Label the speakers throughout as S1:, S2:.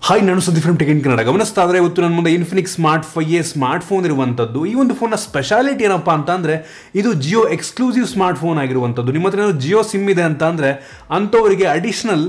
S1: Hi, ನಾನು Sudeep from tech in Kannada. ಗಮನಿಸ್ತಾ ಇದ್ರೆ ಇವತ್ತು ನನ್ನ ಮುಂದೆ Infinix smart 5A smart phone ಇರುವಂಥದ್ದು. ಈ ಒಂದು ಫೋನ್ನ ಸ್ಪೆಷಾಲಿಟಿ ಏನಪ್ಪ ಅಂತಂದರೆ ಇದು ಜಿಯೋ ಎಕ್ಸ್ಕ್ಲೂಸಿವ್ ಸ್ಮಾರ್ಟ್ ಫೋನ್ ಆಗಿರುವಂಥದ್ದು. ನಿಮ್ಮ ಹತ್ರ ಏನಾದರೂ ಜಿಯೋ ಸಿಮ್ ಇದೆ ಅಂತಂದರೆ ಅಂಥವರಿಗೆ ಅಡಿಷ್ನಲ್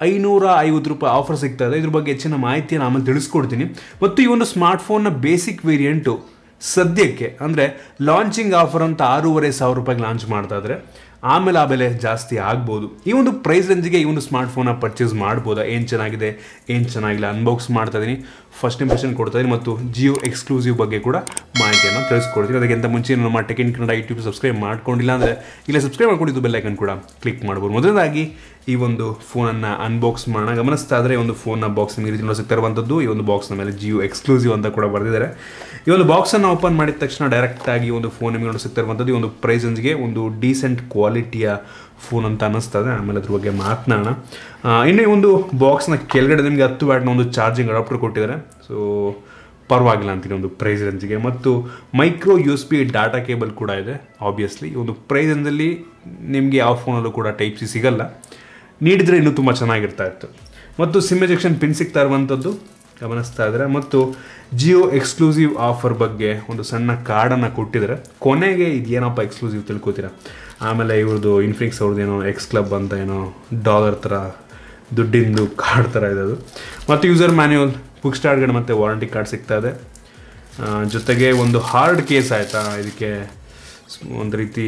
S1: ₹550 ಆಫರ್ ಸಿಗ್ತಾ ಇದೆ. ಇದ್ರ ಬಗ್ಗೆ ಹೆಚ್ಚಿನ ಮಾಹಿತಿಯನ್ನು ಆಮೇಲೆ ತಿಳಿಸ್ಕೊಡ್ತೀನಿ. ಮತ್ತು ಈ ಒಂದು ಸ್ಮಾರ್ಟ್ ಫೋನ್ನ ಬೇಸಿಕ್ ವೇರಿಯಂಟು ಸದ್ಯಕ್ಕೆ ಅಂದರೆ ಲಾಂಚಿಂಗ್ ಆಫರ್ ಅಂತ ₹6,500 ಲಾಂಚ್ ಮಾಡ್ತಾ ಇದ್ದಾರೆ. ಆಮೇಲೆ ಆ ಬೆಲೆ ಜಾಸ್ತಿ ಆಗ್ಬೋದು. ಈ ಒಂದು ಪ್ರೈಸ್ ರೇಂಜ್ಗೆ ಈ ಒಂದು ಸ್ಮಾರ್ಟ್ ಫೋನ್ನ ಪರ್ಚೇಸ್ ಮಾಡ್ಬೋದಾ, ಏನು ಚೆನ್ನಾಗಿದೆ ಏನು ಚೆನ್ನಾಗಿಲ್ಲ ಅನ್ಬಾಕ್ಸ್ ಮಾಡ್ತಾ ಇದ್ದೀನಿ, ಫಸ್ಟ್ ಇಂಪ್ರೆಷನ್ ಕೊಡ್ತಾ ಇದ್ದೀನಿ ಮತ್ತು ಜಿಯೋ ಎಕ್ಸ್ಕ್ಲೂಸಿವ್ ಬಗ್ಗೆ ಕೂಡ ಮಾಹಿತಿಯನ್ನು ತಿಳಿಸ್ಕೊಡ್ತೀನಿ. ಅದಕ್ಕಿಂತ ಮುಂಚೆ ನಮ್ಮ tech in Kannada YouTube subscribe ಮಾಡ್ಕೊಂಡಿಲ್ಲ ಅಂದರೆ ಇಲ್ಲ ಸಬ್ಸ್ಕ್ರೈಬ್ ಮಾಡ್ಕೊಂಡಿದ್ದು ಬೆಲ್ ಐಕನ್ ಕೂಡ ಕ್ಲಿಕ್ ಮಾಡ್ಬೋದು. ಮೊದಲನೇದಾಗಿ ಈ ಒಂದು ಫೋನನ್ನು ಅನ್ಬಾಕ್ಸ್ ಮಾಡೋಣ. ಗಮನಿಸ್ತಾ ಇದ್ರೆ ಈ ಒಂದು ಫೋನ್ನ ಬಾಕ್ಸ್ ನಿಮಗೆ ರೀತಿ ಸಿಗ್ತಾ ಇರುವಂಥದ್ದು. ಈ ಒಂದು ಬಾಕ್ಸ್ನ ಮೇಲೆ ಜಿಯೋ ಎಕ್ಸ್ಕ್ಲೂಸಿವ್ ಅಂತ ಕೂಡ ಬರೆದಿದ್ದಾರೆ. ಈ ಒಂದು ಬಾಕ್ಸನ್ನು ಓಪನ್ ಮಾಡಿದ ತಕ್ಷಣ ಡೈರೆಕ್ಟಾಗಿ ಒಂದು ಫೋನ್ ನಿಮಗೆ ಸಿಗ್ತಾ ಇರುವಂಥದ್ದು. ಈ ಒಂದು ಪ್ರೈಸ್ ರೇಂಜ್ಗೆ ಒಂದು ಡೀಸೆಂಟ್ ಕ್ವಾಲಿಟಿಯ ಫೋನ್ ಅಂತ ಅನ್ನಿಸ್ತದೆ. ಆಮೇಲೆ ಅದ್ರ ಬಗ್ಗೆ ಮಾತನಾಡೋಣ. ಇನ್ನು ಈ ಒಂದು ಬಾಕ್ಸ್ನ ಕೆಳಗಡೆ ನಿಮಗೆ 10 ವ್ಯಾಟ್ನ ಒಂದು ಚಾರ್ಜಿಂಗ್ ಅಡಾಪ್ಟರ್ ಕೊಟ್ಟಿದ್ದಾರೆ. ಸೊ ಪರವಾಗಿಲ್ಲ ಅಂತೀನಿ ಒಂದು ಪ್ರೈಸ್ ರೇಂಜ್ಗೆ. ಮತ್ತು ಮೈಕ್ರೋ USB ಡಾಟಾ ಕೇಬಲ್ ಕೂಡ ಇದೆ. ಆಬ್ವಿಯಸ್ಲಿ ಈ ಒಂದು ಪ್ರೈಸ್ ರೇಂಜಲ್ಲಿ ನಿಮಗೆ ಯಾವ ಫೋನಲ್ಲೂ ಕೂಡ ಟೈಪ್ ಸಿ ಸಿಗಲ್ಲ. ನೀಡಿದರೆ ಇನ್ನೂ ತುಂಬ ಚೆನ್ನಾಗಿರ್ತಾ ಇತ್ತು. ಮತ್ತು ಸಿಮ್ ಎಜೆಕ್ಷನ್ ಪಿನ್ ಸಿಗ್ತಾ ಇರುವಂಥದ್ದು ಗಮನಿಸ್ತಾ ಇದ್ದಾರೆ. ಮತ್ತು ಜಿಯೋ ಎಕ್ಸ್ಕ್ಲೂಸಿವ್ ಆಫರ್ ಬಗ್ಗೆ ಒಂದು ಸಣ್ಣ ಕಾರ್ಡನ್ನು ಕೊಟ್ಟಿದ್ದಾರೆ. ಕೊನೆಗೆ ಇದೇನಪ್ಪ ಎಕ್ಸ್ಕ್ಲೂಸಿವ್ ತಿಳ್ಕೊತೀರಾ. ಆಮೇಲೆ ಇವ್ರದ್ದು ಇನ್ಫಿನಿಕ್ಸ್ ಅವ್ರದ್ದು ಏನೋ ಎಕ್ಸ್ ಕ್ಲಬ್ ಅಂತ ಏನೋ ಡಾಲರ್ ಥರ ದುಡ್ಡಿಂದು ಕಾರ್ಡ್ ಥರ ಇದೆ ಅದು. ಮತ್ತು ಯೂಸರ್ ಮ್ಯಾನ್ಯುವಲ್, ಬುಕ್ ಸ್ಟಾರ್ಟ್ಗಳು ಮತ್ತು ವಾರಂಟಿ ಕಾರ್ಡ್ ಸಿಗ್ತಾ ಇದೆ. ಜೊತೆಗೆ ಒಂದು ಹಾರ್ಡ್ ಕೇಸ್ ಆಯಿತಾ, ಇದಕ್ಕೆ ಒಂದು ರೀತಿ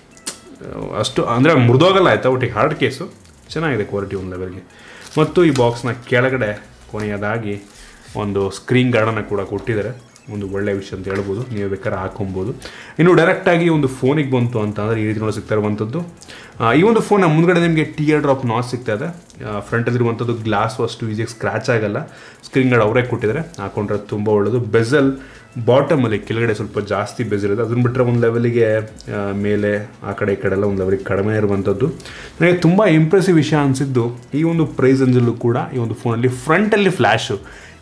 S1: ಅಷ್ಟು ಅಂದರೆ ಮುರಿದೋಗಲ್ಲ ಆಯಿತಾ, ಒಟ್ಟಿಗೆ ಹಾರ್ಡ್ ಕೇಸು ಚೆನ್ನಾಗಿದೆ ಕ್ವಾಲಿಟಿ ಒಂದು ಲೆವೆಲ್ಗೆ. ಮತ್ತು ಈ ಬಾಕ್ಸ್ನ ಕೆಳಗಡೆ ಕೊನೆಯದಾಗಿ ಒಂದು ಸ್ಕ್ರೀನ್ ಗಾರ್ಡನ್ನು ಕೂಡ ಕೊಟ್ಟಿದ್ದಾರೆ. ಒಂದು ಒಳ್ಳೆಯ ವಿಷಯ ಅಂತ ಹೇಳ್ಬೋದು, ನೀವು ಬೇಕಾದ್ರೆ ಹಾಕೊಬೋದು. ಇನ್ನು ಡೈರೆಕ್ಟಾಗಿ ಒಂದು ಫೋನಿಗೆ ಬಂತು ಅಂತಂದರೆ ಈ ರೀತಿ ನೋಡಿ ಸಿಗ್ತಾ ಇರುವಂಥದ್ದು. ಈ ಒಂದು ಫೋನ್ನ ಮುಂದ್ಗಡೆ ನಿಮಗೆ ಟಿಯರ್ ಡ್ರಾಪ್ ನಾಚ್ ಸಿಗ್ತಾ ಇದೆ. ಫ್ರಂಟಲ್ಲಿರುವಂಥದ್ದು ಗ್ಲಾಸು ಅಷ್ಟು ಈಸಿಯಾಗಿ ಸ್ಕ್ರ್ಯಾಚ್ ಆಗಲ್ಲ. ಸ್ಕ್ರೀನ್ ಗಾರ್ಡ್ ಅವರೇ ಕೊಟ್ಟಿದ್ದಾರೆ, ಹಾಕೊಂಡ್ರೆ ತುಂಬ ಒಳ್ಳೆಯದು. ಬೆಸಲ್ ಬಾಟಮಲ್ಲಿ ಕೆಳಗಡೆ ಸ್ವಲ್ಪ ಜಾಸ್ತಿ ಬೆಸಲ್ ಇದೆ. ಅದನ್ನು ಬಿಟ್ಟರೆ ಒಂದು ಲೆವೆಲಿಗೆ ಮೇಲೆ ಆ ಕಡೆ ಈ ಕಡೆ ಎಲ್ಲ ಒಂದು ಲೆವೆಲಿಗೆ ಕಡಿಮೆ ಇರುವಂಥದ್ದು. ನನಗೆ ತುಂಬ ಇಂಪ್ರೆಸಿವ್ ವಿಷಯ ಅನಿಸಿದ್ದು ಈ ಒಂದು ಪ್ರೈಸ್ ರೇಂಜಲ್ಲೂ ಕೂಡ ಈ ಒಂದು ಫೋನಲ್ಲಿ ಫ್ರಂಟಲ್ಲಿ ಫ್ಲ್ಯಾಶು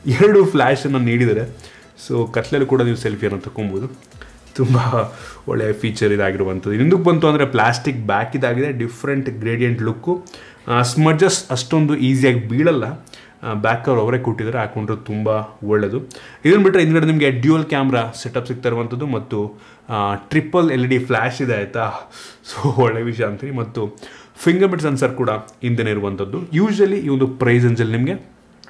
S1: 2 ಫ್ಲ್ಯಾಶನ್ನು ನೀಡಿದ್ದಾರೆ. ಸೊ ಕತ್ಲಲ್ಲಿ ಕೂಡ ನೀವು ಸೆಲ್ಫಿಯನ್ನು ತಗೊಬೋದು. ತುಂಬ ಒಳ್ಳೆಯ ಫೀಚರ್ ಇದಾಗಿರುವಂಥದ್ದು. ಇನ್ನೊಂದಕ್ಕೆ ಬಂತು ಅಂದರೆ ಪ್ಲಾಸ್ಟಿಕ್ ಬ್ಯಾಕ್ ಇದಾಗಿದೆ, ಡಿಫ್ರೆಂಟ್ ಗ್ರೇಡಿಯಂಟ್ ಲುಕ್ಕು. ಸ್ಮಡ್ಜಸ್ ಅಷ್ಟೊಂದು ಈಸಿಯಾಗಿ ಬೀಳಲ್ಲ. ಬ್ಯಾಕ್ ಕವರ್ ಅವರೇ ಕೊಟ್ಟಿದ್ದಾರೆ, ಹಾಕೊಂಡ್ರೆ ತುಂಬ ಒಳ್ಳೆಯದು. ಇದನ್ನು ಬಿಟ್ಟರೆ ಹಿಂದ್ಗಡೆ ನಿಮಗೆ ಡ್ಯೂಯಲ್ ಕ್ಯಾಮ್ರಾ ಸೆಟಪ್ ಸಿಗ್ತಾ ಇರುವಂಥದ್ದು ಮತ್ತು ಟ್ರಿಪಲ್ LED ಫ್ಲ್ಯಾಶ್ ಇದೆ ಆಯಿತಾ. ಸೊ ಒಳ್ಳೆಯ ವಿಷಯ ಅಂತೀನಿ. ಮತ್ತು ಫಿಂಗರ್ ಪ್ರಿಂಟ್ ಸೆನ್ಸರ್ ಕೂಡ ಹಿಂದೆ ಇರುವಂಥದ್ದು. ಯೂಶ್ವಲಿ ಈ ಒಂದು ಪ್ರೈಸ್ ರೇಂಜಲ್ಲಿ ನಿಮಗೆ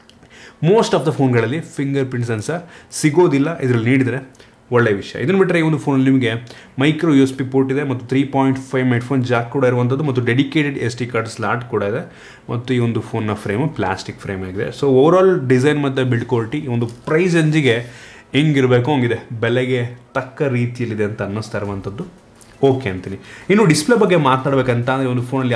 S1: ಮೋಸ್ಟ್ ಆಫ್ ದ ಫೋನ್ಗಳಲ್ಲಿ ಫಿಂಗರ್ ಪ್ರಿಂಟ್ ಸೆನ್ಸರ್ ಸಿಗೋದಿಲ್ಲ, ಇದರಲ್ಲಿ ನೀಡಿದರೆ ಒಳ್ಳೆಯ ವಿಷಯ. ಇದನ್ನು ಬಿಟ್ಟರೆ ಈ ಒಂದು ಫೋನಲ್ಲಿ ನಿಮಗೆ ಮೈಕ್ರೋ USB ಪೋರ್ಟ್ ಇದೆ ಮತ್ತು 3.5 ಹೆಡ್ಫೋನ್ ಜಾಕ್ ಕೂಡ ಇರುವಂಥದ್ದು ಮತ್ತು ಡೆಡಿಕೇಟೆಡ್ SD ಕಾರ್ಡ್ ಸ್ಲಾಟ್ ಕೂಡ ಇದೆ. ಮತ್ತು ಈ ಒಂದು ಫೋನ್ನ ಫ್ರೇಮು ಪ್ಲಾಸ್ಟಿಕ್ ಫ್ರೇಮ್ ಆಗಿದೆ. ಸೊ ಓವರಾಲ್ ಡಿಸೈನ್ ಮತ್ತು ಬಿಲ್ಡ್ ಕ್ವಾಲಿಟಿ ಈ ಒಂದು ಪ್ರೈಸ್ ರೇಂಜಿಗೆ ಹೆಂಗಿರಬೇಕು ಹಂಗಿದೆ, ಬೆಲೆಗೆ ತಕ್ಕ ರೀತಿಯಲ್ಲಿದೆ ಅಂತ ಅನ್ನಿಸ್ತಾ ಇರುವಂಥದ್ದು. ಓಕೆ ಅಂತೀನಿ. ಇನ್ನು ಡಿಸ್ಪ್ಲೇ ಬಗ್ಗೆ ಮಾತನಾಡಬೇಕಂತ ಅಂದರೆ ಒಂದು ಫೋನಲ್ಲಿ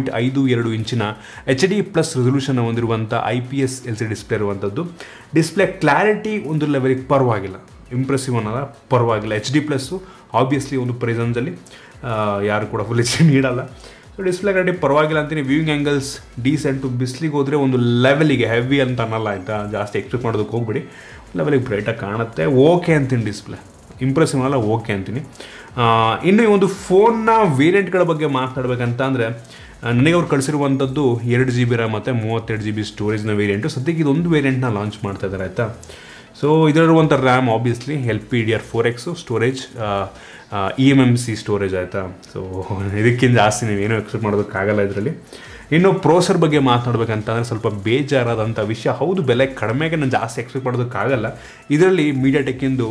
S1: 6.52 ಇಂಚಿನ HD+ ರೆಸೊಲ್ಯೂಷನ್ ಹೊಂದಿರುವಂಥ IPS LCD ಡಿಸ್ಪ್ಲೇ ಇರುವಂಥದ್ದು. ಡಿಸ್ಪ್ಲೇ ಕ್ಲಾರಿಟಿ ಒಂದು ಲೆವೆಲಿಗೆ ಪರವಾಗಿಲ್ಲ, ಇಂಪ್ರೆಸಿವ್ ಅನ್ನೋದ ಪರವಾಗಿಲ್ಲ. HD+ ಆಬ್ವಿಯಸ್ಲಿ ಒಂದು ಪ್ರೈಸ್ ರೇಂಜಲ್ಲಿ ಯಾರು ಕೂಡ ಫುಲ್ HD ನೀಡಲ್ಲ. ಸೊ ಡಿಸ್ಪ್ಲೇ ಕ್ಲಾರಿಟಿ ಪರವಾಗಿಲ್ಲ ಅಂತೀನಿ. Viewing angles decent. ಬಿಸಿಲಿಗೆ ಹೋದರೆ ಒಂದು ಲೆವೆಲಿಗೆ ಹೆವಿ ಅಂತ ಅನ್ನಲ್ಲ ಆಯಿತಾ, ಜಾಸ್ತಿ ಎಕ್ಸ್ಪೆಕ್ಟ್ ಮಾಡೋದಕ್ಕೆ ಹೋಗ್ಬಿಡಿ, ಲೆವೆಲಿಗೆ ಬ್ರೈಟಾಗಿ ಕಾಣುತ್ತೆ. ಓಕೆ ಅಂತೀನಿ. ಡಿಸ್ಪ್ಲೇ ಇಂಪ್ರೆಸಿವ್ ಅನ್ನಲ್ಲ, ಓಕೆ ಅಂತೀನಿ. ಇನ್ನು ಈ ಒಂದು ಫೋನ್ನ ವೇರಿಯಂಟ್ಗಳ ಬಗ್ಗೆ ಮಾತನಾಡಬೇಕಂತ ಅಂದರೆ ನನಗೆ ಅವ್ರು ಕಳಿಸಿರುವಂಥದ್ದು 2GB RAM ಮತ್ತು 32GB ಸ್ಟೋರೇಜ್ನ ವೇರಿಯಂಟು. ಸದ್ಯಕ್ಕೆ ಇದೊಂದು ವೇರಿಯಂಟ್ನ ಲಾಂಚ್ ಮಾಡ್ತಾ ಇದ್ದಾರೆ ಆಯಿತಾ. ಸೊ ಇದರಲ್ಲಿರುವಂಥ RAM obviously LPDDR4X storage, eMMC storage ಆಯಿತಾ. ಸೊ ಇದಕ್ಕಿಂತ ಜಾಸ್ತಿ ನೀವೇನೂ ಎಕ್ಸ್ಪೆಕ್ಟ್ ಮಾಡೋದಕ್ಕಾಗಲ್ಲ ಇದರಲ್ಲಿ. ಇನ್ನು ಪ್ರೋಸರ್ ಬಗ್ಗೆ ಮಾತನಾಡಬೇಕಂತಂದರೆ ಸ್ವಲ್ಪ ಬೇಜಾರಾದಂಥ ವಿಷಯ. ಹೌದು, ಬೆಲೆ ಕಡಿಮೆಗೆ ನಾನು ಜಾಸ್ತಿ ಎಕ್ಸ್ಪೆಕ್ಟ್ ಮಾಡೋದಕ್ಕಾಗಲ್ಲ. ಇದರಲ್ಲಿ ಮೀಡಿಯಾಟೆಕ್ಕಿಂದು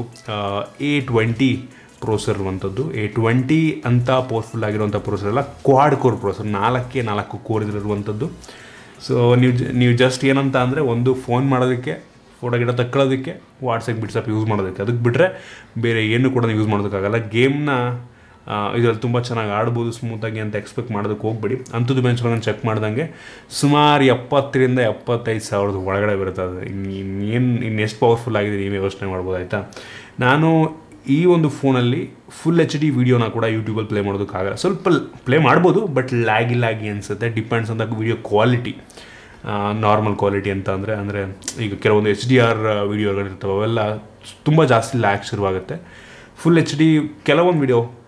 S1: A20 ಪ್ರೋಸರ್ ಇರುವಂಥದ್ದು. A20 ಅಂತ ಪವರ್ಫುಲ್ ಆಗಿರುವಂಥ ಪ್ರೋಸರ್ ಅಲ್ಲ, ಕ್ವಾಡ್ ಕೋರ್ ಪ್ರೋಸರ್, 4 ಕೋರ್ ಇರುವಂಥದ್ದು. ಸೊ ನೀವು ಜಸ್ಟ್ ಏನಂತ ಅಂದರೆ ಒಂದು ಫೋನ್ ಮಾಡೋದಕ್ಕೆ, ಫೋಟೋ ಗಿಡ ತಕ್ಕೊಳ್ಳೋದಕ್ಕೆ, ವಾಟ್ಸಪ್ ಯೂಸ್ ಮಾಡೋದಕ್ಕೆ, ಅದಕ್ಕೆ ಬಿಟ್ಟರೆ ಬೇರೆ ಏನು ಕೂಡ ನೀವು ಯೂಸ್ ಮಾಡೋದಕ್ಕಾಗಲ್ಲ. ಗೇಮ್ನ ಇದರಲ್ಲಿ ತುಂಬ ಚೆನ್ನಾಗಿ ಆಡ್ಬೋದು ಸ್ಮೂತಾಗಿ ಅಂತ ಎಕ್ಸ್ಪೆಕ್ಟ್ ಮಾಡೋದಕ್ಕೆ ಹೋಗ್ಬೇಡಿ. ಅಂಥದ್ದು ಬೆಂಚ್ಗಳನ್ನು ಚೆಕ್ ಮಾಡ್ದಂಗೆ ಸುಮಾರು 70,000 to 75,000 ಒಳಗಡೆ ಬರ್ತದೆ. ಇನ್ನೆಷ್ಟು ಪವರ್ಫುಲ್ ಆಗಿದೆ ನೀವೇ ಯೋಚನೆ ಮಾಡ್ಬೋದು ಆಯಿತಾ. ನಾನು ಈ ಒಂದು ಫೋನಲ್ಲಿ ಫುಲ್ HD ವೀಡಿಯೋನ ಕೂಡ ಯೂಟ್ಯೂಬಲ್ಲಿ ಪ್ಲೇ ಮಾಡೋದಕ್ಕಾಗಲ್ಲ. ಸ್ವಲ್ಪ ಪ್ಲೇ ಮಾಡ್ಬೋದು, ಬಟ್ ಲ್ಯಾಗಿ ಅನಿಸುತ್ತೆ. ಡಿಪೆಂಡ್ಸ್ ಅಂತ ವಿಡಿಯೋ ಕ್ವಾಲಿಟಿ. ನಾರ್ಮಲ್ ಕ್ವಾಲಿಟಿ ಅಂತ ಅಂದರೆ ಈಗ ಕೆಲವೊಂದು HDR ವೀಡಿಯೋಗಳಿರ್ತವೆ, ಅವೆಲ್ಲ ತುಂಬ ಜಾಸ್ತಿ ಲ್ಯಾಗ್ ಶುರುವಾಗುತ್ತೆ. ಫುಲ್ HD ಕೆಲವೊಂದು ವೀಡಿಯೋ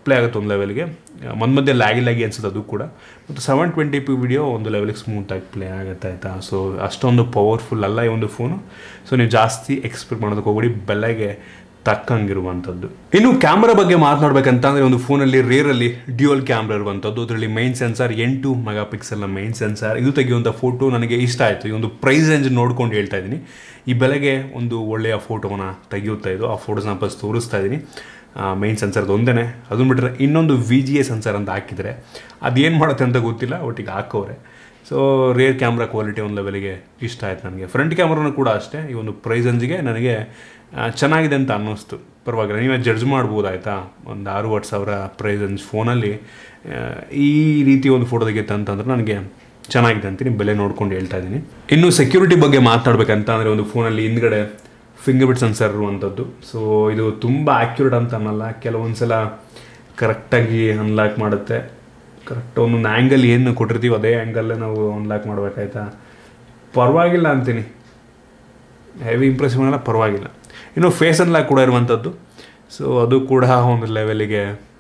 S1: ಪ್ಲೇ ಆಗುತ್ತೆ ಒಂದು ಲೆವೆಲ್ಗೆ. ಮಧ್ಯೆ ಲ್ಯಾಗಿ ಅನ್ಸುತ್ತೆ ಅದು ಕೂಡ. ಮತ್ತು 720p ವಿಡಿಯೋ ಒಂದು ಲೆವೆಲ್ಗೆ ಸ್ಮೂತಾಗಿ ಪ್ಲೇ ಆಗುತ್ತೆ ಆಯಿತಾ. ಸೊ ಅಷ್ಟೊಂದು ಪವರ್ಫುಲ್ ಅಲ್ಲ ಈ ಒಂದು ಫೋನು. ಸೊ ನೀವು ಜಾಸ್ತಿ ಎಕ್ಸ್ಪೆಕ್ಟ್ ಮಾಡೋದಕ್ಕೆ ಹೋಗ್ಬಿಡಿ, ಬೆಲೆಗೆ ತಕ್ಕಂಗಿರುವಂಥದ್ದು. ಇನ್ನು ಕ್ಯಾಮ್ರಾ ಬಗ್ಗೆ ಮಾತನಾಡಬೇಕಂತಂದರೆ ಒಂದು ಫೋನಲ್ಲಿ ರೇರಲ್ಲಿ ಡ್ಯೂಯಲ್ ಕ್ಯಾಮ್ರಾ ಇರುವಂಥದ್ದು. ಅದರಲ್ಲಿ ಮೈನ್ ಸೆನ್ಸಾರ್ 8 ಮೆಗಾಪಿಕ್ಸೆಲ್ನ ಮೈನ್ ಸೆನ್ಸಾರ್. ಇದು ತೆಗೆಯುವಂಥ ಫೋಟೋ ನನಗೆ ಇಷ್ಟ ಆಯಿತು. ಈ ಒಂದು ಪ್ರೈಸ್ ರೇಂಜ್ ನೋಡ್ಕೊಂಡು ಹೇಳ್ತಾ ಇದ್ದೀನಿ. ಈ ಬೆಲೆಗೆ ಒಂದು ಒಳ್ಳೆಯ ಫೋಟೋವನ್ನು ತೆಗೆಯುತ್ತಾ ಇದು. ಆ ಫೋಟೋಸ್ನ ವಾಪಸ್ ತೋರಿಸ್ತಾ ಇದ್ದೀನಿ. ಮೈನ್ ಸೆನ್ಸರ್ದು ಒಂದೇ. ಅದನ್ನು ಬಿಟ್ಟರೆ ಇನ್ನೊಂದು VGA ಸೆನ್ಸರ್ ಅಂತ ಹಾಕಿದರೆ ಅದೇನು ಮಾಡುತ್ತೆ ಅಂತ ಗೊತ್ತಿಲ್ಲ, ಒಟ್ಟಿಗೆ ಹಾಕೋರೆ. ಸೊ ರೇರ್ ಕ್ಯಾಮ್ರಾ ಕ್ವಾಲಿಟಿ ಒಂದು ಲೆವೆಲಿಗೆ ಇಷ್ಟ ಆಯ್ತು ನನಗೆ. ಫ್ರಂಟ್ ಕ್ಯಾಮ್ರಾನು ಕೂಡ ಅಷ್ಟೇ ಈ ಒಂದು ಪ್ರೈಸ್ ರೇಂಜ್ಗೆ ನನಗೆ ಚೆನ್ನಾಗಿದೆ ಅಂತ ಅನ್ನಿಸ್ತು. ಪರವಾಗಿಲ್ಲ, ನೀವೇ ಜಡ್ಜ್ ಮಾಡ್ಬೋದು ಆಯಿತಾ. ಒಂದು 6-8 ಪ್ರೈಸ್ ರೇಂಜ್ ಫೋನಲ್ಲಿ ಈ ರೀತಿ ಒಂದು ಫೋಟೋ ತೆಗೆಯುತ್ತೆ ಅಂತಂದ್ರೆ ನನಗೆ ಚೆನ್ನಾಗಿದೆ ಅಂತೀನಿ. ಬೆಲೆ ನೋಡ್ಕೊಂಡು ಹೇಳ್ತಾ ಇದ್ದೀನಿ. ಇನ್ನು ಸೆಕ್ಯೂರಿಟಿ ಬಗ್ಗೆ ಮಾತನಾಡಬೇಕಂತ ಅಂದರೆ ಒಂದು ಫೋನಲ್ಲಿ ಹಿಂದ್ಗಡೆ ಫಿಂಗರ್ ಪ್ರಿಂಟ್ ಸೆನ್ಸರ್ ಇರುವಂಥದ್ದು. ಸೊ ಇದು ತುಂಬ ಆ್ಯಕ್ಯುರೇಟ್ ಅಂತ ಅನ್ನಲ್ಲ, ಕೆಲವೊಂದು ಸಲ ಕರೆಕ್ಟಾಗಿ ಅನ್ಲಾಕ್ ಮಾಡುತ್ತೆ. ಕರೆಕ್ಟ್ ಒಂದೊಂದು ಆ್ಯಂಗಲ್ ಏನು ಕೊಟ್ಟಿರ್ತೀವಿ ಅದೇ ಆ್ಯಂಗಲ್ಲೇ ನಾವು ಅನ್ಲಾಕ್ ಮಾಡಬೇಕಾಯ್ತಾ. ಪರವಾಗಿಲ್ಲ ಅಂತೀನಿ, ಹೆವಿ ಇಂಪ್ರೆಸಿವ್ ಅನ್ನಲ್ಲ, ಪರವಾಗಿಲ್ಲ. ಇನ್ನು ಫೇಸ್ ಅನ್ಲಾಕ್ ಕೂಡ ಇರುವಂಥದ್ದು. ಸೊ ಅದು ಕೂಡ ಒಂದು ಲೆವೆಲಿಗೆ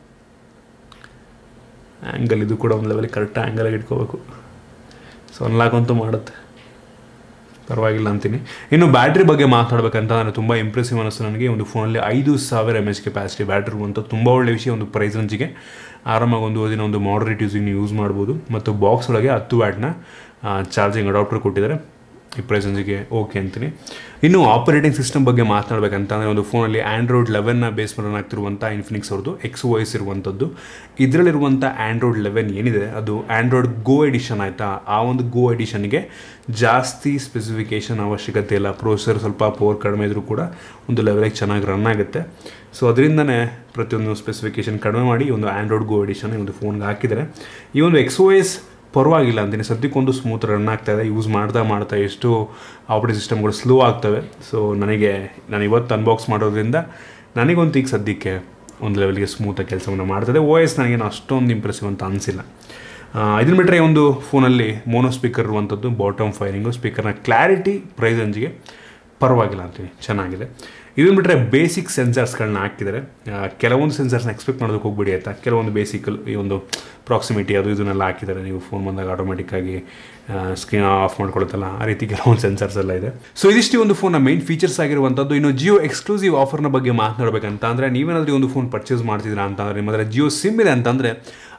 S1: ಆ್ಯಂಗಲ್, ಇದು ಕೂಡ ಒಂದು ಲೆವೆಲಿಗೆ ಕರೆಕ್ಟ್ ಆ್ಯಂಗಲಾಗಿ ಇಟ್ಕೋಬೇಕು. ಸೊ ಅನ್ಲಾಕ್ ಅಂತೂ ಮಾಡುತ್ತೆ, ಪರವಾಗಿಲ್ಲ ಅಂತೀನಿ. ಇನ್ನು ಬ್ಯಾಟ್ರಿ ಬಗ್ಗೆ ಮಾತಾಡಬೇಕಂತ ನಾನು ತುಂಬ ಇಂಪ್ರೆಸಿವ್ ಅನ್ನಿಸ್ತು ನನಗೆ. ಒಂದು ಫೋನಲ್ಲಿ 5000 mAh ಕೆಪಾಸಿಟಿ ಬ್ಯಾಟ್ರಿ ಇರುವಂಥ ತುಂಬ ಒಳ್ಳೆಯ ವಿಷಯ. ಒಂದು ಪ್ರೈಸ್ ರೇಂಜಿಗೆ ಆರಾಮಾಗಿ ಒಂದು ದಿನ ಒಂದು ಮಾಡರೇಟ್ ಯೂಸಿಂಗ್ ಯೂಸ್ ಮಾಡ್ಬೋದು. ಮತ್ತು ಬಾಕ್ಸ್ ಒಳಗೆ 10 ವ್ಯಾಟ್ನ ಚಾರ್ಜಿಂಗ್ ಅಡಾಪ್ಟರ್ ಕೊಟ್ಟಿದ್ದಾರೆ. ಈ ಪ್ರೈಸ್ ರೇಂಜಿಗೆ ಓಕೆ ಅಂತೀನಿ. ಇನ್ನು ಆಪರೇಟಿಂಗ್ ಸಿಸ್ಟಮ್ ಬಗ್ಗೆ ಮಾತನಾಡಬೇಕಂತಂದರೆ ಒಂದು ಫೋನಲ್ಲಿ ಆ್ಯಂಡ್ರಾಯ್ಡ್ 11ನ ಬೇಸ್ ಮೇಲೆ ರನ್ ಆಗ್ತಿರುವಂಥ ಇನ್ಫಿನಿಕ್ಸ್ ಅವ್ರದ್ದು XOS ಇರುವಂಥದ್ದು. ಇದರಲ್ಲಿರುವಂಥ ಆ್ಯಂಡ್ರಾಯ್ಡ್ 11 ಏನಿದೆ ಅದು ಆ್ಯಂಡ್ರಾಯ್ಡ್ ಗೋ ಎಡಿಷನ್ ಆಯಿತಾ. ಆ ಒಂದು ಗೋ ಎಡಿಷನ್ಗೆ ಜಾಸ್ತಿ ಸ್ಪೆಸಿಫಿಕೇಷನ್ ಅವಶ್ಯಕತೆ ಇಲ್ಲ. ಪ್ರೊಸೆಸರ್ ಸ್ವಲ್ಪ ಪವರ್ ಕಡಿಮೆ ಇದ್ರೂ ಕೂಡ ಒಂದು ಲೆವೆಲಿಗೆ ಚೆನ್ನಾಗಿ ರನ್ ಆಗುತ್ತೆ. ಸೊ ಅದರಿಂದನೇ ಪ್ರತಿಯೊಂದು ಸ್ಪೆಸಿಫಿಕೇಷನ್ ಕಡಿಮೆ ಮಾಡಿ ಒಂದು ಆ್ಯಂಡ್ರಾಯ್ಡ್ ಗೋ ಎಡಿಷನ್ ಈ ಒಂದು ಫೋನ್ಗೆ ಹಾಕಿದರೆ ಈ ಒಂದು XOS ಪರವಾಗಿಲ್ಲ ಅಂತೀನಿ. ಸದ್ಯಕ್ಕೊಂದು ಸ್ಮೂತ್ ರನ್ ಆಗ್ತಾಯಿದೆ. ಯೂಸ್ ಮಾಡ್ತಾ ಎಷ್ಟು ಆಪರೇಟಿಂಗ್ ಸಿಸ್ಟಮ್ಗಳು ಸ್ಲೋ ಆಗ್ತವೆ. ಸೊ ನಾನು ಇವತ್ತು ಅನ್ಬಾಕ್ಸ್ ಮಾಡೋದ್ರಿಂದ ನನಗಂತೂ ಈಗ ಸದ್ಯಕ್ಕೆ ಒಂದು ಲೆವೆಲ್ಗೆ ಸ್ಮೂತಾಗಿ ಕೆಲಸವನ್ನು ಮಾಡ್ತದೆ. OS ನನಗೇನು ಅಷ್ಟೊಂದು ಇಂಪ್ರೆಸಿವ್ ಅಂತ ಅನಿಸಿಲ್ಲ. ಇದನ್ನು ಬಿಟ್ಟರೆ ಒಂದು ಫೋನಲ್ಲಿ ಮೋನೋ ಸ್ಪೀಕರ್ ಇರುವಂಥದ್ದು, ಬಾಟಮ್ ಫೈರಿಂಗು, ಸ್ಪೀಕರ್ನ ಕ್ಲಾರಿಟಿ ಪ್ರೈಸ್ ರೇಂಜಿಗೆ ಪರವಾಗಿಲ್ಲ ಅಂತೀನಿ, ಚೆನ್ನಾಗಿದೆ. ಇದನ್ನು ಬಿಟ್ಟರೆ ಬೇಸಿಕ್ ಸೆನ್ಸರ್ಸ್ಗಳನ್ನ ಹಾಕಿದ್ದಾರೆ. ಕೆಲವೊಂದು ಸೆನ್ಸರ್ಸ್ನ ಎಕ್ಸ್ಪೆಕ್ಟ್ ಮಾಡೋದಕ್ಕೆ ಹೋಗ್ಬಿಡಿ ಆಯಿತಾ. ಕೆಲವೊಂದು ಬೇಸಿಕಲ್ ಈ ಒಂದು ಪ್ರಾಕ್ಸಿಮಿಟಿ ಅದು ಇದನ್ನೆಲ್ಲ ಹಾಕಿದ್ದಾರೆ. ನೀವು ಫೋನ್ ಬಂದಾಗ ಆಟೋಮೆಟಿಕ್ಕಾಗಿ ಸ್ಕ್ರೀನ್ ಆಫ್ ಮಾಡ್ಕೊಳುತ್ತಲ್ಲ, ಆ ರೀತಿ ಕೆಲವೊಂದು ಸೆನ್ಸರ್ಸ್ ಎಲ್ಲ ಇದೆ. ಸೊ ಇದಿಷ್ಟು ಒಂದು ಫೋನ್ನ ಮೈನ್ ಫೀಚರ್ಸ್ ಆಗಿರುವಂಥದ್ದು. ಇನ್ನು ಜಿಯೋ ಎಕ್ಸ್ಕ್ಲೂಸಿವ್ ಆಫರ್ನ ಬಗ್ಗೆ ಮಾತನಾಡಬೇಕಂತ ಅಂದರೆ ನೀವೇನಾದರೂ ಒಂದು ಫೋನ್ ಪರ್ಚೇಸ್ ಮಾಡ್ತಿದ್ದೀರಾ ಅಂತಂದರೆ ನಿಮ್ಮ ಹತ್ರ ಜಿಯೋ ಸಿಮ್ ಇದೆ ಅಂತಂದರೆ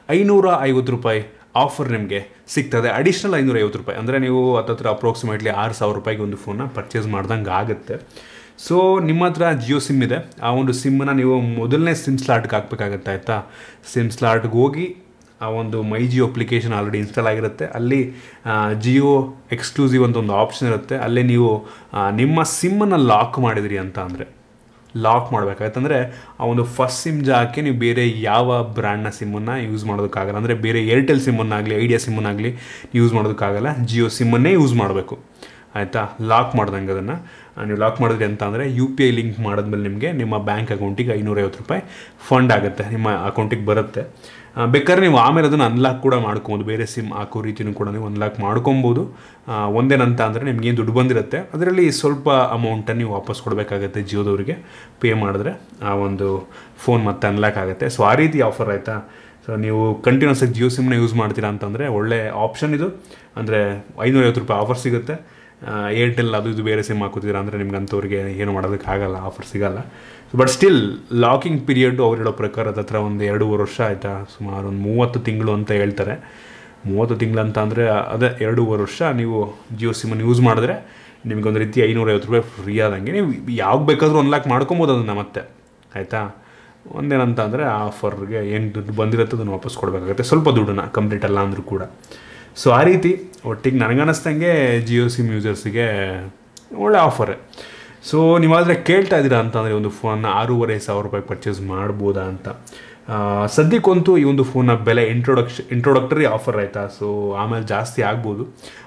S1: ₹550 ಆಫರ್ ನಿಮಗೆ ಸಿಗ್ತದೆ. ಅಡಿಷ್ನಲ್ ₹550 ಅಂದರೆ ನೀವು ಹತ್ತತ್ರ ಅಪ್ರಾಕ್ಸಿಮೇಟ್ಲಿ ₹6000 ಒಂದು ಫೋನ್ನ ಪರ್ಚೇಸ್ ಮಾಡ್ದಂಗೆ ಆಗುತ್ತೆ. ಸೊ ನಿಮ್ಮ ಹತ್ರ ಜಿಯೋ ಸಿಮ್ ಇದೆ, ಆ ಒಂದು ಸಿಮ್ಮನ್ನು ನೀವು ಮೊದಲನೇ ಸಿಮ್ ಸ್ಲಾಟ್ಗೆ ಹಾಕಬೇಕಾಗತ್ತೆ ಆಯಿತಾ. ಸಿಮ್ ಸ್ಲಾಟ್ಗೆ ಹೋಗಿ ಆ ಒಂದು my Jio application already install ಆಗಿರುತ್ತೆ. ಅಲ್ಲಿ ಜಿಯೋ ಎಕ್ಸ್ಕ್ಲೂಸಿವ್ ಅಂತ ಒಂದು ಆಪ್ಷನ್ ಇರುತ್ತೆ. ಅಲ್ಲಿ ನೀವು ನಿಮ್ಮ ಸಿಮ್ಮನ್ನು ಲಾಕ್ ಮಾಡಿದಿರಿ ಅಂತ ಅಂದರೆ ಲಾಕ್ ಮಾಡಬೇಕಾಯ್ತಂದರೆ ಆ ಒಂದು ಫಸ್ಟ್ ಸಿಮ್ ಜಾಗಕ್ಕೆ ನೀವು ಬೇರೆ ಯಾವ ಬ್ರ್ಯಾಂಡ್ನ ಸಿಮ್ಮನ್ನು ಯೂಸ್ ಮಾಡೋದಕ್ಕಾಗಲ್ಲ. ಅಂದರೆ ಬೇರೆ ಏರ್ಟೆಲ್ ಸಿಮ್ಮನ್ನಾಗಲಿ ಐಡಿಯಾ ಸಿಮ್ಮನ್ನಾಗಲಿ ಯೂಸ್ ಮಾಡೋದಕ್ಕಾಗಲ್ಲ. ಜಿಯೋ ಸಿಮ್ಮನ್ನೇ ಯೂಸ್ ಮಾಡಬೇಕು ಆಯಿತಾ. ಲಾಕ್ ಮಾಡ್ದಂಗೆ ಅದನ್ನು ನೀವು ಲಾಕ್ ಮಾಡಿದ್ರಿ ಅಂತ ಅಂದರೆ UPI ಲಿಂಕ್ ಮಾಡಿದ್ಮೇಲೆ ನಿಮಗೆ ನಿಮ್ಮ ಬ್ಯಾಂಕ್ ಅಕೌಂಟಿಗೆ ₹550 ಫಂಡ್ ಆಗುತ್ತೆ, ನಿಮ್ಮ ಅಕೌಂಟಿಗೆ ಬರುತ್ತೆ. ಬೇಕಾದ್ರೆ ನೀವು ಆಮೇಲೆ ಅದನ್ನು ಅನ್ಲಾಕ್ ಕೂಡ ಮಾಡ್ಕೊಬೋದು. ಬೇರೆ ಸಿಮ್ ಹಾಕೋ ರೀತಿಯೂ ಕೂಡ ನೀವು ಅನ್ಲಾಕ್ ಮಾಡ್ಕೊಬೋದು. ಒಂದೇನಂತ ಅಂದರೆ ನಿಮಗೇನು ದುಡ್ಡು ಬಂದಿರುತ್ತೆ ಅದರಲ್ಲಿ ಸ್ವಲ್ಪ ಅಮೌಂಟನ್ನು ನೀವು ವಾಪಸ್ ಕೊಡಬೇಕಾಗತ್ತೆ ಜಿಯೋದವರಿಗೆ. ಪೇ ಮಾಡಿದ್ರೆ ಆ ಒಂದು ಫೋನ್ ಮತ್ತೆ ಅನ್ಲಾಕ್ ಆಗುತ್ತೆ. ಸೊ ಆ ರೀತಿ ಆಫರ್ ಆಯಿತಾ. ಸೊ ನೀವು ಕಂಟಿನ್ಯೂಸ್ ಆಗಿ ಜಿಯೋ ಸಿಮ್ನ ಯೂಸ್ ಮಾಡ್ತೀರಾ ಅಂತಂದರೆ ಒಳ್ಳೆ ಆಪ್ಷನ್ ಇದು. ಅಂದರೆ ₹550 ಆಫರ್ ಸಿಗುತ್ತೆ. ಏರ್ಟೆಲ್ ಅದು ಇದು ಬೇರೆ ಸಿಮ್ ಹಾಕೋತೀರಾ ಅಂದರೆ ನಿಮ್ಗೆ ಅಂಥವ್ರಿಗೆ ಏನು ಮಾಡೋದಕ್ಕಾಗಲ್ಲ, ಆಫರ್ ಸಿಗೋಲ್ಲ. ಬಟ್ ಸ್ಟಿಲ್ ಲಾಕಿಂಗ್ ಪೀರಿಯಡ್ ಅವ್ರು ಹೇಳೋ ಪ್ರಕಾರ ಹತ್ರ ಒಂದು 2.5 ವರ್ಷ ಆಯಿತಾ. ಸುಮಾರು ಒಂದು 30 ತಿಂಗಳು ಅಂತ ಹೇಳ್ತಾರೆ. 30 ತಿಂಗಳು ಅಂತ ಅಂದರೆ ಅದೇ 2.5 ವರ್ಷ ನೀವು ಜಿಯೋ ಸಿಮ್ಮನ್ನು ಯೂಸ್ ಮಾಡಿದ್ರೆ ನಿಮಗೊಂದು ರೀತಿ ₹550 ಫ್ರೀ ಆದಂಗೆ ನೀವು ಯಾವಾಗ ಬೇಕಾದರೂ ಅನ್ಲಾಕ್ ಮಾಡ್ಕೊಬೋದು ಅದನ್ನು ಮತ್ತೆ ಆಯಿತಾ. ಒಂದೇನಂತ ಅಂದರೆ ಆ ಆಫರ್ಗೆ ಏನು ದುಡ್ಡು ಬಂದಿರುತ್ತೆ ಅದನ್ನು ವಾಪಸ್ ಕೊಡಬೇಕಾಗುತ್ತೆ, ಸ್ವಲ್ಪ ದುಡ್ಡನ್ನು, ಕಂಪ್ಲೀಟ್ ಅಲ್ಲ ಅಂದರೂ ಕೂಡ. ಸೊ ಆ ರೀತಿ ಒಟ್ಟಿಗೆ ನನಗನ್ನಿಸ್ದಂಗೆ ಜಿಯೋ ಸಿಮ್ ಯೂಸರ್ಸಿಗೆ ಒಳ್ಳೆ ಆಫರೇ. ಸೊ ನೀವಾದರೆ ಕೇಳ್ತಾ ಇದ್ದೀರಾ ಅಂತಂದರೆ ಒಂದು ಫೋನ್ನ ₹6500 ಪರ್ಚೇಸ್ ಮಾಡ್ಬೋದಾ ಅಂತ. ಸದ್ಯಕ್ಕಂತೂ ಈ ಒಂದು ಫೋನ್ನ ಬೆಲೆ ಇಂಟ್ರೊಡಕ್ಟರಿ ಆಫರ್ ಆಯಿತಾ. ಸೊ ಆಮೇಲೆ ಜಾಸ್ತಿ ಆಗ್ಬೋದು.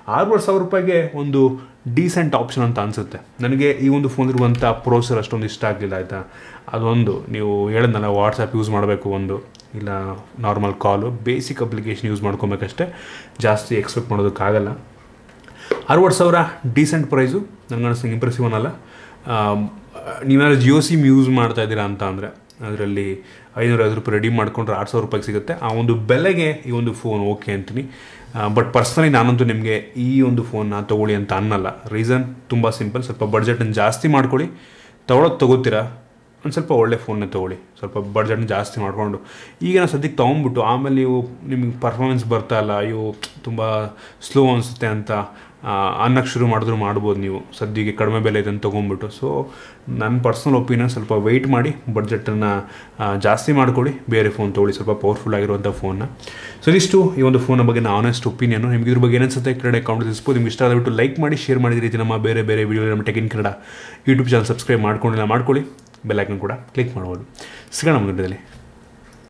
S1: ₹6500 ಒಂದು ಡೀಸೆಂಟ್ ಆಪ್ಷನ್ ಅಂತ ಅನಿಸುತ್ತೆ ನನಗೆ. ಈ ಒಂದು ಫೋನ್ ಇರುವಂಥ ಪ್ರೊಸೆಸರ್ ಅಷ್ಟೊಂದು ಇಷ್ಟ ಆಗಲಿಲ್ಲ ಆಯಿತಾ. ಅದೊಂದು ನೀವು ಹೇಳಿದ್ನಲ್ಲ ವಾಟ್ಸಪ್ ಯೂಸ್ ಮಾಡಬೇಕು, ಒಂದು ಇಲ್ಲ normal call, basic application use ಮಾಡ್ಕೊಬೇಕಷ್ಟೇ, ಜಾಸ್ತಿ ಎಕ್ಸ್ಪೆಕ್ಟ್ ಮಾಡೋದಕ್ಕಾಗಲ್ಲ. 60,000 ಡೀಸೆಂಟ್ ಪ್ರೈಸು ನನಗನ್ನಿಸ್ತಂಗೆ ಇಂಪ್ರೆಸಿವ್ ಅನ್ನಲ್ಲ. ನೀವೇನಾದ್ರು ಜಿಯೋ ಸಿಮ್ ಯೂಸ್ ಮಾಡ್ತಾ ಇದ್ದೀರಾ ಅಂತ ಅಂದರೆ ಅದರಲ್ಲಿ 550 ರೂಪಾಯಿ ರೆಡಿ ಮಾಡಿಕೊಂಡ್ರೆ 6000 ರೂಪಾಯಿಗೆ ಸಿಗುತ್ತೆ. ಆ ಒಂದು ಬೆಲೆಗೆ ಈ ಒಂದು ಫೋನ್ ಓಕೆ ಅಂತೀನಿ. ಬಟ್ ಪರ್ಸ್ನಲಿ ನಾನಂತೂ ನಿಮಗೆ ಈ ಒಂದು ಫೋನ್ನ ತೊಗೊಳ್ಳಿ ಅಂತ ಅನ್ನಲ್ಲ. ರೀಸನ್ ತುಂಬ ಸಿಂಪಲ್, ಸ್ವಲ್ಪ ಬಡ್ಜೆಟನ್ನು ಜಾಸ್ತಿ ಮಾಡ್ಕೊಳ್ಳಿ. ತೊಗೋತೀರಾ ಒಂದು ಸ್ವಲ್ಪ ಒಳ್ಳೆ ಫೋನ್ನ ತೊಗೊಳ್ಳಿ, ಸ್ವಲ್ಪ ಬಡ್ಜೆಟ್ನ ಜಾಸ್ತಿ ಮಾಡಿಕೊಂಡು. ಈಗ ನಾವು ಸದ್ಯಕ್ಕೆ ತೊಗೊಂಡ್ಬಿಟ್ಟು ಆಮೇಲೆ ನಿಮಗೆ ಪರ್ಫಾರ್ಮೆನ್ಸ್ ಬರ್ತಾ ಇಲ್ಲ, ಅಯ್ಯೋ ತುಂಬ ಸ್ಲೋ ಅನಿಸುತ್ತೆ ಅಂತ ಅನ್ನಕ್ಕೆ ಶುರು ಮಾಡಿದ್ರು ಮಾಡ್ಬೋದು ನೀವು. ಸದ್ಯಕ್ಕೆ ಕಡಿಮೆ ಬೆಲೆ ಇದೆ ಅಂತ ತೊಗೊಂಡ್ಬಿಟ್ಟು. ಸೊ ನನ್ನ ಪರ್ಸ್ನಲ್ ಒಪಿನಿಯನ್, ಸ್ವಲ್ಪ ವೆಯ್ಟ್ ಮಾಡಿ, ಬಡ್ಜೆಟನ್ನು ಜಾಸ್ತಿ ಮಾಡ್ಕೊಳ್ಳಿ, ಬೇರೆ ಫೋನ್ ತೊಗೊಳ್ಳಿ, ಸ್ವಲ್ಪ ಪವರ್ಫುಲ್ ಆಗಿರುವಂಥ ಫೋನ್ನ. ಸೊ ಇದಿಷ್ಟು ಈ ಒಂದು ಫೋನ್ನ ಬಗ್ಗೆ ನಾನು ಆನೆಸ್ಟ್ ಒಪಿನಿಯನ್. ನಿಮ್ಗೆ ಇದ್ರ ಬಗ್ಗೆ ಏನಿಸುತ್ತೆ ಕೆಳಗಡೆ ಕಾಮೆಂಟ್ ತಿಳಿಸ್ಬೋದು. ನಿಮ್ಗೆ ಇಷ್ಟ ಆದಬಿಟ್ಟು ಲೈಕ್ ಮಾಡಿ, ಶೇರ್ ಮಾಡಿದ ರೀತಿ ನಮ್ಮ ಬೇರೆ ಬೇರೆ ವೀಡಿಯೋ ನಮ್ಮ tech in Kannada YouTube channel subscribe ಮಾಡ್ಕೊಂಡಿಲ್ಲ ಮಾಡ್ಕೊಳ್ಳಿ, ಬೆಲ್ ಐಕನ್ ಕೂಡ ಕ್ಲಿಕ್ ಮಾಡ್ಬೋದು. ಸಿಗೋಣ ಮುಂದಿನದಲ್ಲಿ.